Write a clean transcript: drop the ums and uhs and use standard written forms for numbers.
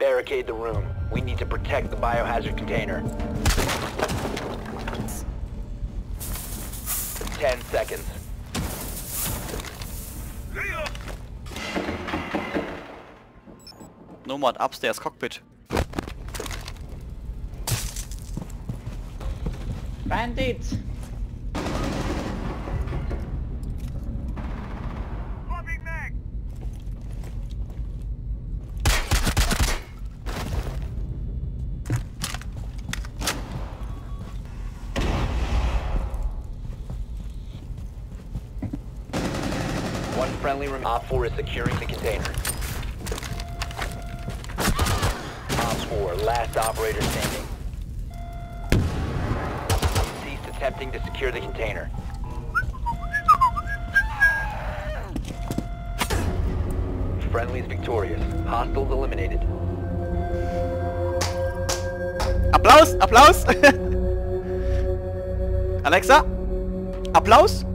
Barricade the room. We need to protect the biohazard container. 10 seconds. Nomad, upstairs, cockpit. Bandits! One friendly Op 4 is securing the container. Op 4, last operator standing. Cease attempting to secure the container. Friendly is victorious. Hostiles eliminated. Applaus! Applaus! Alexa! Applaus!